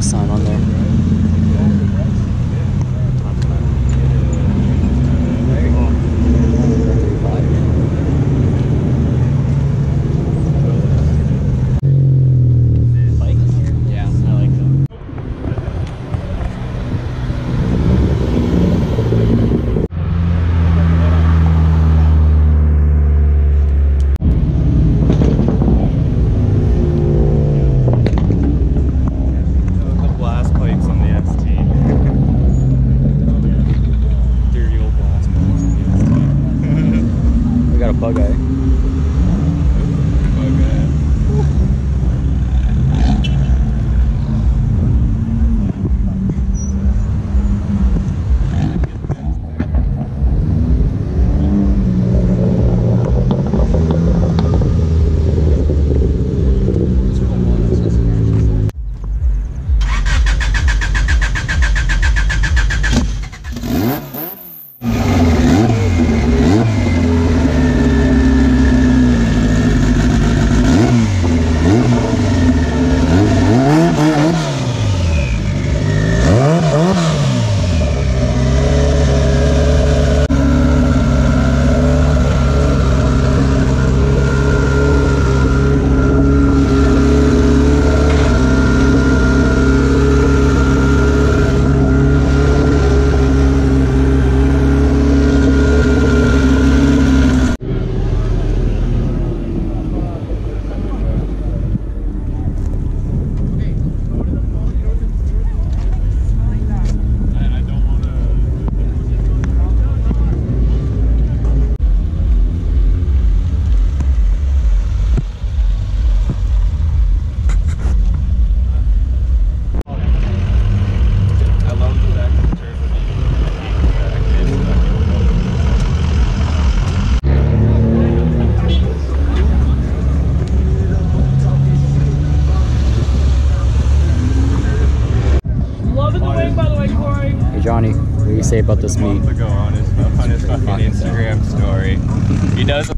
a sign on there. Johnny, what do you say about this meat? To go on his fucking Instagram story. He does.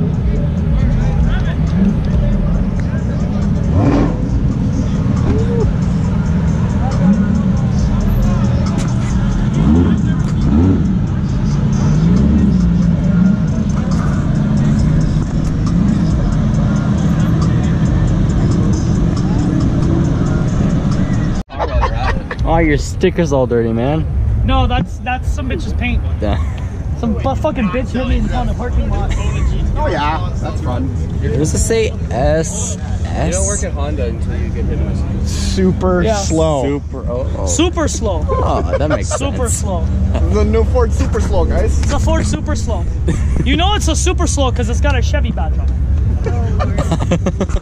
Oh, your sticker's all dirty, man. No, that's some bitch's paint. Yeah. Some fucking bitch hit me in the parking lot. Oh yeah, that's fun. Does it say S? You don't work at Honda until you get hit with super slow. Super slow. Oh, that makes super sense. slow. The new Ford Super Slow, guys. It's a Ford Super Slow. You know it's a super slow because it's got a Chevy badge on it.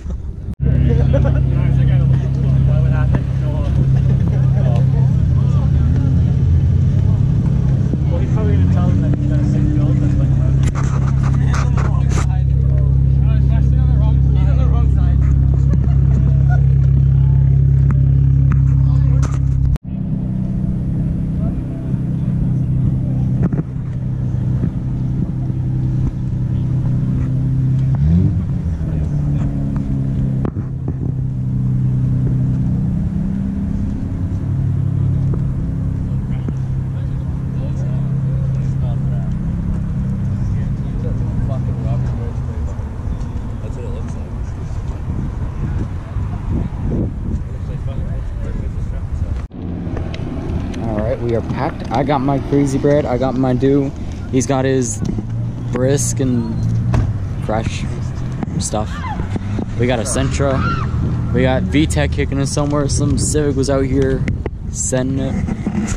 We are packed. I got my crazy bread. I got my dew. He's got his brisk and fresh stuff. We got a Sentra. We got VTEC kicking us somewhere. Some Civic was out here sending it.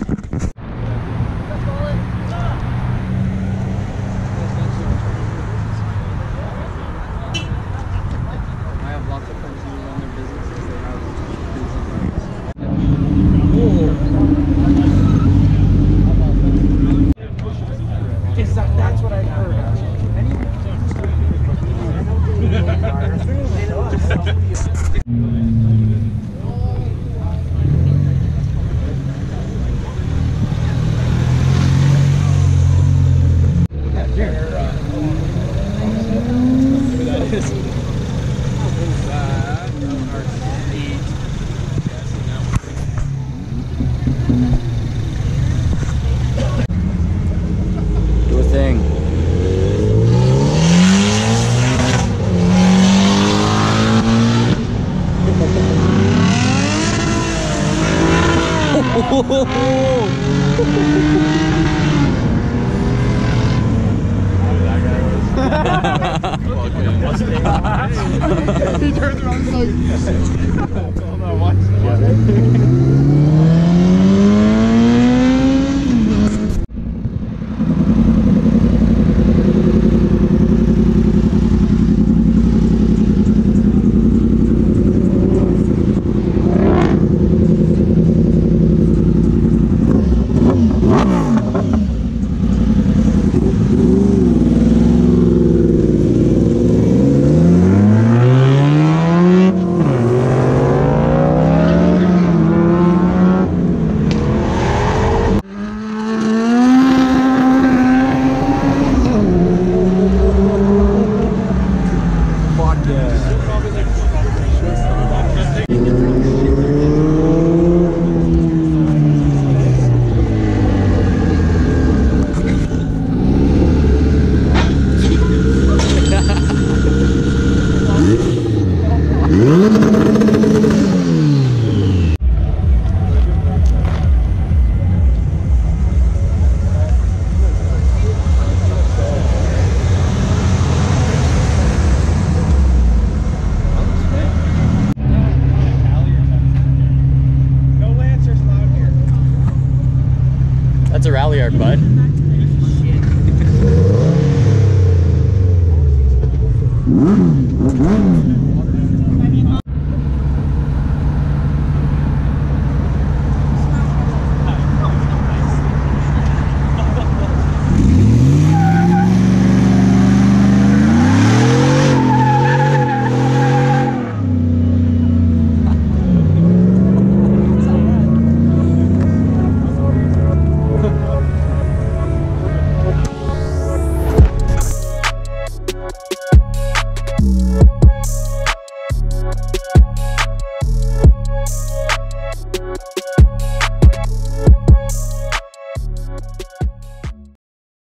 That's what I heard. He turns around and is like, hold on, watch. That's a rally yard, bud.